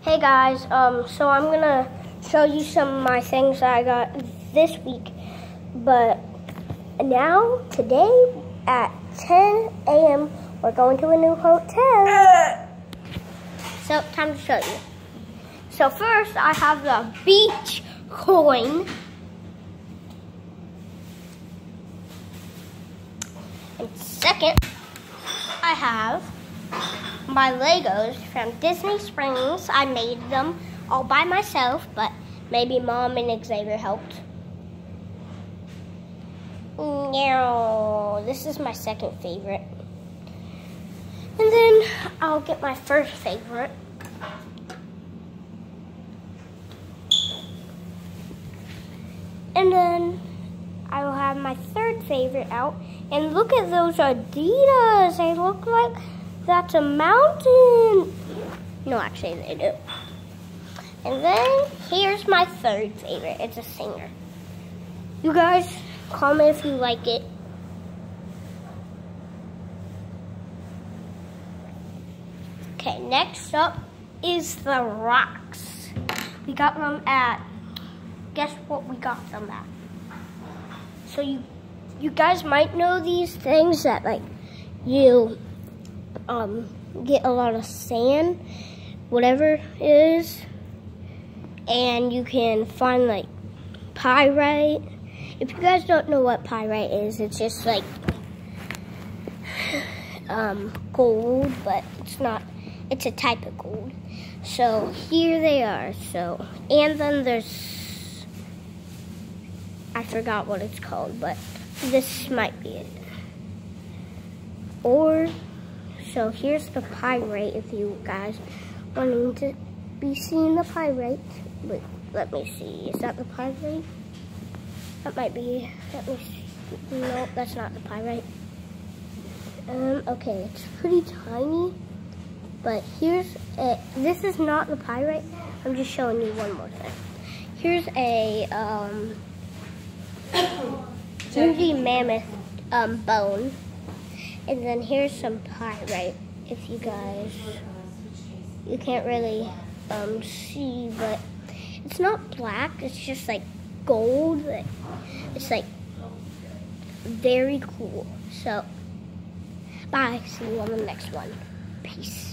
Hey guys, so I'm gonna show you some of my things that I got this week. But now, today at 10 a.m., we're going to a new hotel. So, time to show you. So first, I have the beach coin. And second, I have my Legos from Disney Springs. I made them all by myself, but maybe Mom and Xavier helped. No, this is my second favorite. And then I'll get my first favorite. And then I will have my third favorite out. And look at those Adidas. They look like that's a mountain. No, actually they do. And then here's my third favorite. It's a singer. You guys comment if you like it. Okay, next up is the rocks. We got them at, guess what we got them at? So you guys might know these things that like you get a lot of sand, whatever it is, and you can find like pyrite. If you guys don't know what pyrite is, it's just like gold, but it's not, it's a type of gold. So here they are. So, and then there's, I forgot what it's called, but this might be it. Or, so here's the pyrite if you guys wanting to be seeing the pyrite. Wait, let me see. Is that the pyrite? That might be. Let me see. No, that's not the pyrite. Okay, it's pretty tiny. But here's a, this is not the pyrite. I'm just showing you one more thing. Here's a woolly mammoth bone. And then here's some pyrite. If you guys, you can't really see, but it's not black. It's just like gold. It's like very cool. So, bye. See you on the next one. Peace.